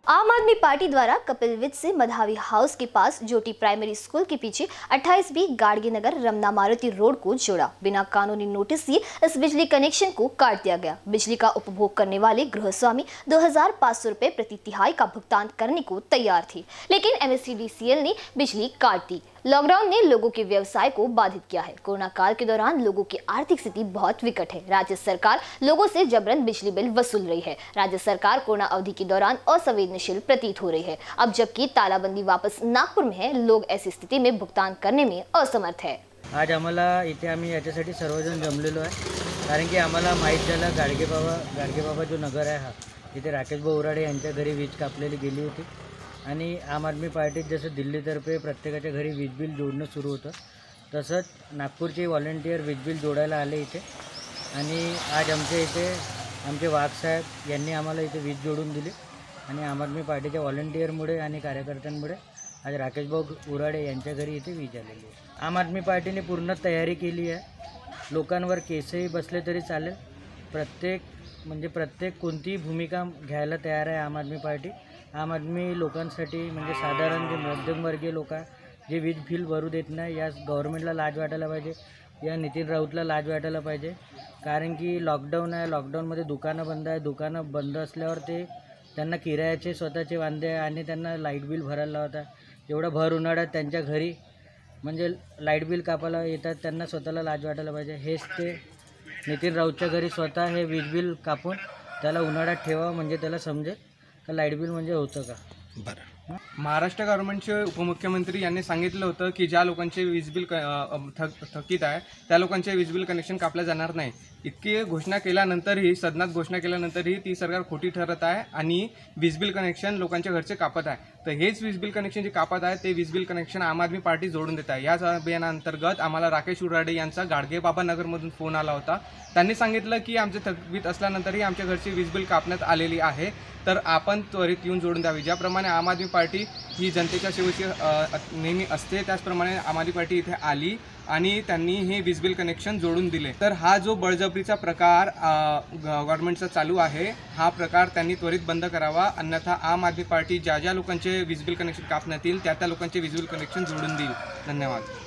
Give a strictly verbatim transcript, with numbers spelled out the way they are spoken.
आम आदमी पार्टी द्वारा कपिल विज से मधावी हाउस के पास जोटी प्राइमरी स्कूल के पीछे अट्ठाईस बी गाड़गे नगर रमना मारुति रोड को जोड़ा। बिना कानूनी नोटिस दिए इस बिजली कनेक्शन को काट दिया गया। बिजली का उपभोग करने वाले गृहस्वामी दो हजार पाँच सौ रुपए प्रति तिहाई का भुगतान करने को तैयार थे, लेकिन एमएससीडीसीएल ने बिजली काट दी। लॉकडाउन ने लोगों के व्यवसाय को बाधित किया है। कोरोना काल के दौरान लोगों की आर्थिक स्थिति बहुत विकट है। राज्य सरकार लोगों से जबरन बिजली बिल वसूल रही है। राज्य सरकार कोरोना अवधि के दौरान असंवेदनशील प्रतीत हो रही है। अब जबकि तालाबंदी वापस नागपुर में है, लोग ऐसी स्थिति में भुगतान करने में असमर्थ है। आज आम्हाला इथे आम्ही याच्यासाठी सर्वजण जमलेलो आहे, कारण की आम्हाला माहीत झालं गाडगे बाबा गाडगे बाबा जो नगर आहे हा इथे राकेश भाऊ उराडे यांच्या घरी वीज कापलेली गेली होती आणि आम आदमी पार्टीत जसं दिल्लीतर्फे प्रत्येकाच्या घरी वीज बिल जोडणं सुरू होतं, तसंच नागपूरचे व्हॉलंटियर वीज बिल जोडायला आले इथे। आणि आज आमच्या इथे आमचे वाघ साहेब यांनी आम्हाला इथे वीज जोडून दिली आणि आम आदमी पार्टीच्या व्हॉलंटियरमुळे आणि कार्यकर्त्यांमुळे आज राकेश भाऊ उराडे यांच्या घरी इथे वीज आलेली आहे। आम आदमी पार्टीने पूर्ण तयारी केली आहे। लोकांवर केसही बसले तरी चालेल, प्रत्येक म्हणजे प्रत्येक कोणतीही भूमिका घ्यायला तयार आहे आम आदमी पार्टी। आम आदमी लोकांसाठी म्हणजे साधारण जे मध्यमवर्गीय लोक जे वीज बिल भरू देत नाही, या गव्हर्नमेंटला लाज वाटायला पाहिजे, या नितीन राऊतला लाज वाटायला पाहिजे। कारण की लॉकडाऊन आहे, लॉकडाऊनमध्ये दुकानं बंद आहे, दुकानं बंद असल्यावर ते त्यांना किरायाचे स्वतःचे वांदे आहे आणि त्यांना लाईट बिल भरायला लावतात। एवढं भर उन्हाळ्यात त्यांच्या घरी म्हणजे लाईट बिल कापायला येतात, त्यांना स्वतःला लाज वाटायला पाहिजे। हेच ते नितीन राऊतच्या घरी स्वतः हे वीज बिल कापून त्याला उन्हाळ्यात ठेवा, म्हणजे त्याला समजेल का लाईट बिल म्हणजे होतं का। बरं, महाराष्ट्र गव्हर्नमेंटचे उपमुख्यमंत्री यांनी सांगितलं होतं की ज्या लोकांचे वीज बिल थक थकीत आहे त्या लोकांचे वीज बिल कनेक्शन कापलं जाणार नाही। इतकी घोषणा केल्यानंतरही, सदनात घोषणा केल्यानंतरही ती सरकार खोटी ठरत आहे आणि वीज बिल कनेक्शन लोकांच्या घरचे कापत आहे। तर हेच वीज बिल कनेक्शन जे कापत आहे ते वीज बिल कनेक्शन आम आदमी पार्टी जोडून देत आहे। याच अभियानांतर्गत आम्हाला राकेश उराडे यांचा गाडगे बाबा नगरमधून फोन आला होता। त्यांनी सांगितलं की आमचे थकीत असल्यानंतरही आमच्या घरची वीज बिल कापण्यात आलेली आहे, तर आपण त्वरित येऊन जोडून द्यावी। ज्याप्रमाणे आम आदमी पार्टी ही जनतेच्या सेवेची नेहमी असते, त्याचप्रमाणे आम आदमी पार्टी इथे आली आणि त्यांनी हे वीज बिल कनेक्शन जोडून दिले। तर हा जो बळजबरीचा प्रकार गव्हर्नमेंटचा चालू आहे, हा प्रकार त्यांनी त्वरित बंद करावा, अन्यथा आम आदमी पार्टी ज्या ज्या लोकांचे वीज बिल कनेक्शन कापण्यात येईल त्या त्या लोकांचे वीज बिल कनेक्शन जोडून देईल। धन्यवाद।